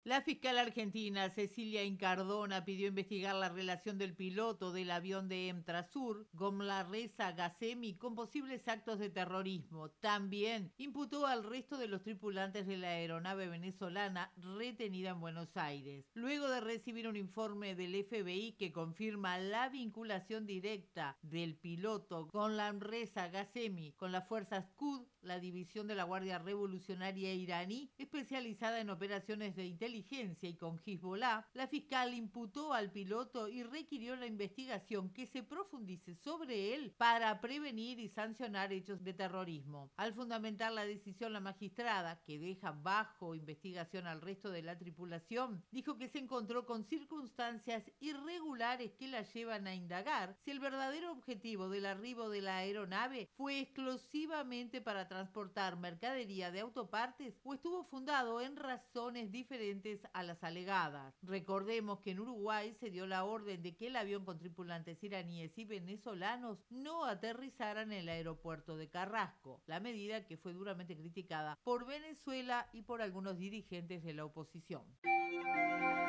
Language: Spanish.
La fiscal argentina Cecilia Incardona pidió investigar la relación del piloto del avión de Emtrasur, Gomlarreza Gacemi, con posibles actos de terrorismo. También imputó al resto de los tripulantes de la aeronave venezolana retenida en Buenos Aires. Luego de recibir un informe del FBI que confirma la vinculación directa del piloto Gomlarreza Gacemi con las fuerzas Quds, la división de la Guardia Revolucionaria iraní, especializada en operaciones de inteligencia, y con Hezbollah, la fiscal imputó al piloto y requirió la investigación que se profundice sobre él para prevenir y sancionar hechos de terrorismo. Al fundamentar la decisión, la magistrada, que deja bajo investigación al resto de la tripulación, dijo que se encontró con circunstancias irregulares que la llevan a indagar si el verdadero objetivo del arribo de la aeronave fue exclusivamente para transportar mercadería de autopartes o estuvo fundado en razones diferentes a las alegadas. Recordemos que en Uruguay se dio la orden de que el avión con tripulantes iraníes y venezolanos no aterrizara en el aeropuerto de Carrasco, la medida que fue duramente criticada por Venezuela y por algunos dirigentes de la oposición.